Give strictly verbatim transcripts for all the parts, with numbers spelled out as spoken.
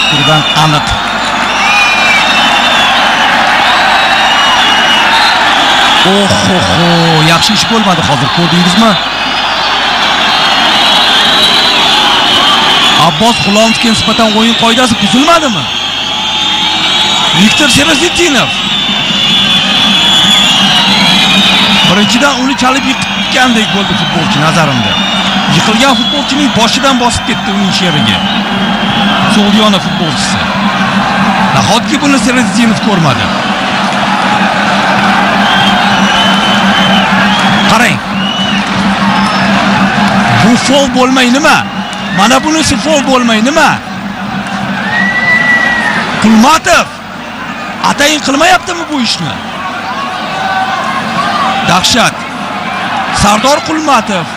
turgan aniq. Oho, yaxshi ish bo'lmadi hozir, ko'rdingizmi? Abbos Xulomovga nisbatan o'yin qoidasi buzilmadimi? Viktor Serezitinov birinchidan uni chalib yiqitgandek bo'ldi futbolchi nazarimda. Yiqilgan futbolchining boshidan bosib ketdi uning sheriga. So'g'diyona futbolchisi. Nahotki buni Serezitinov ko'rmadi. Qarang. Bu foul bo'lmay nima? Mana bunisi foul bo'lmay nima? Qulmatov atayin qilmayaptimi bu ishni? Dahshat. Sardor Qulmatov.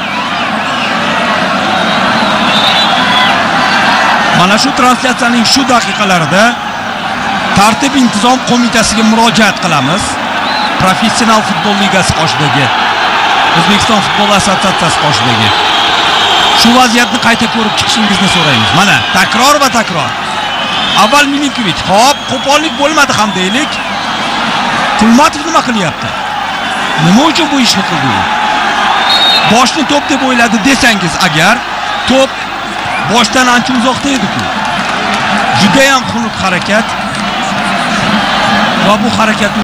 Mana shu translyatsiyaning shu daqiqalarida Tartib intizom qo'mitasiga murojaat qilamiz. Professional futbol ligasi qoshidagi, O'zbekiston futbol assotsiatsiyasi qoshidagi shu vaziyatni qayta ko'rib chiqishingizni so'raymiz. Mana takror va takror. Avval Milinkovic, hop, qo'pollik bo'lmadi ham deylik. Qulmatov nima qilyapti? Nima uchun bu ishni qildi? Boshni to'p deb o'yladi desangiz agar, to'p boshdan ancha uzoqda edi-ku. Juda ham xunuk harakat va bu harakat